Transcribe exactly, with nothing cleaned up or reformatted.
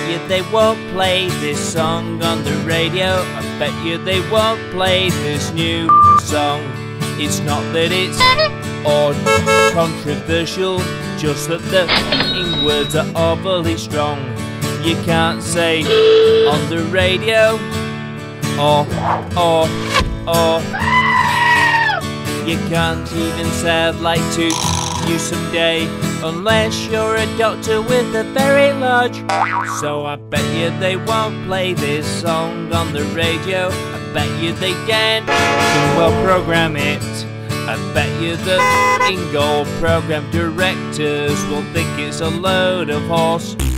you they won't play this song on the radio. I bet you they won't play this new song. It's not that it's or controversial, just that the f***ing words are overly strong. You can't say on the radio or or or you can't even say I'd like to you someday, unless you're a doctor with a very large. So I bet you they won't play this song on the radio. I bet you they can well program it. I bet you the f***ing gold program directors will think it's a load of horse.